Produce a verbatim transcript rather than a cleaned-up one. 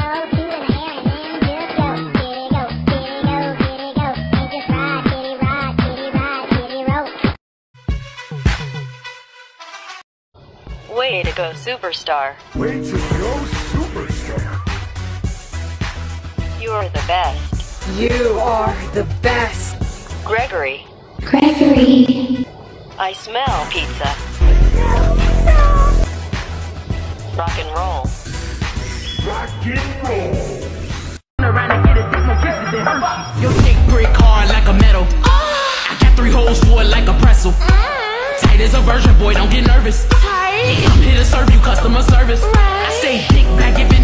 Way to go, superstar. Way to go, superstar. You are the best. You are the best. Gregory. Gregory. I smell pizza. Rock and roll. Rock and roll. Around and get a dick, no kisses and Hershey. Your dick brick hard like a metal. I got three holes for it like a pretzel. Tight as a virgin, boy, don't get nervous. I'm here to serve you customer service. I say dick back if it